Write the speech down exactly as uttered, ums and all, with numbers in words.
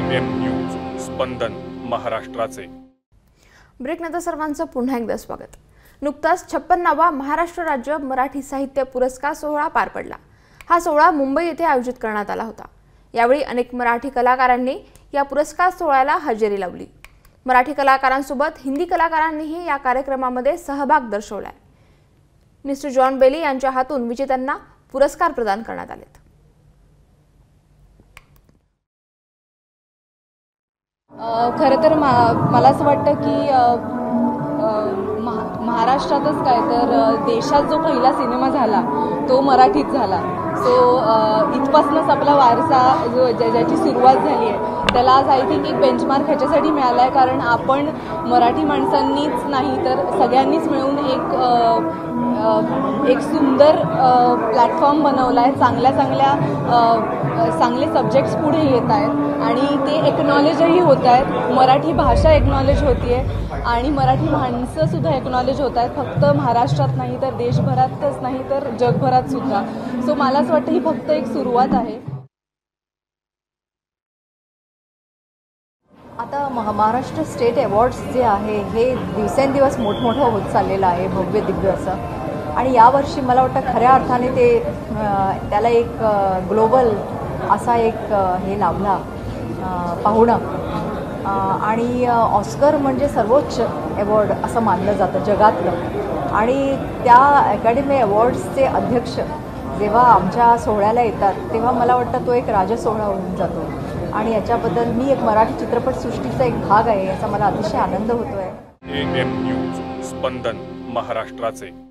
M news स्पंदन महाराष्ट्राचे। ब्रेकनंतर सर्वांचं पुन्हा एकदा स्वागत। नुकताच छप्पन्नावा महाराष्ट्र राज्य मराठी साहित्य पुरस्कार सोहळा पार पडला। हा सोहळा मुंबई येथे आयोजित करण्यात आला होता। यावेळी अनेक मराठी कलाकारांनी या पुरस्कार सोहळ्याला हजेरी लावली। मराठी कलाकारांसोबत हिंदी कलाकारांनीही या कार्यक्रमामध्ये सहभाग दर्शवलाय। मिस्टर जॉन बेली यांच्या हातून विजेत्यांना पुरस्कार प्रदान करण्यात आले। खरं तर मला असं वाटतं की महाराष्ट्रातच काय तर देशात जो पहिला सिनेमा झाला तो मराठीत झाला। सो इथपासूनच आपला वारसा जो ज्याची सुरुवात झाली आहे त्याला आज आय थिंक एक बेंचमार्क ह्याच्यासाठी मिळाला आहे, कारण आपण मराठी माणसांनीच नाही तर सगळ्यांनीच मिळून एक एक सुंदर प्लॅटफॉर्म बनवला आहे। चांगल्या चांगल्या चांगले सब्जेक्ट्स पुढे येत आहेत आणि ते एक्नॉलेजही होत आहेत। मराठी भाषा एक्नॉलेज होती आहे आणि मराठी माणसं सुद्धा एक्नॉलेज होत आहेत, फक्त महाराष्ट्रात नाही तर देशभरातच नाही तर जगभरात सुद्धा। सो मला असं वाटतं ही फक्त एक सुरुवात आहे। आता महाराष्ट्र स्टेट अवॉर्ड्स जे आहे हे दिवसेंदिवस मोठमोठं होत चाललेलं आहे, भव्य दिव्य असं। आणि यावर्षी मला वाटतं खऱ्या अर्थाने ते त्याला एक ग्लोबल असा एक हे लाभला पाहुणं। आणि ऑस्कर म्हणजे सर्वोच्च अवॉर्ड असं मानलं जातं जगातलं। आणि त्या अकॅडमी अवॉर्ड्सचे अध्यक्ष जेव्हा आमच्या सोहळ्याला येतात तेव्हा मला वाटतं तो एक राजसोहळा होऊन जातो। आणि याच्याबद्दल मी एक मराठी चित्रपटसृष्टीचा एक भाग आहे याचा मला अतिशय आनंद होतोय। एम न्यूज स्पंदन महाराष्ट्राचे।